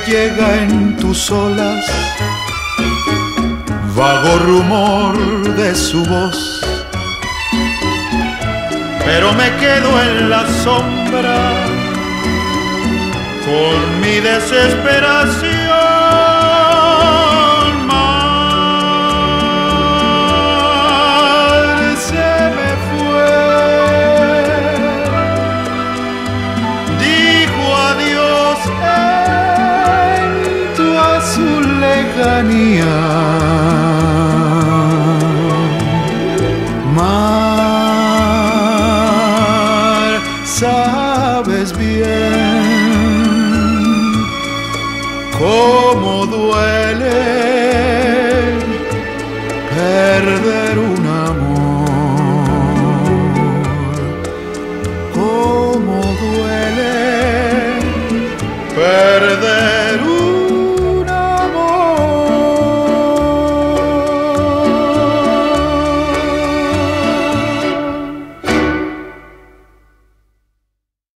llega en tus olas, vago rumor de su voz, pero me quedo en la sombra con mi desesperación. Mar se me fue, dijo adiós en tu azul lejanía. Mar, sabes bien cómo duele perder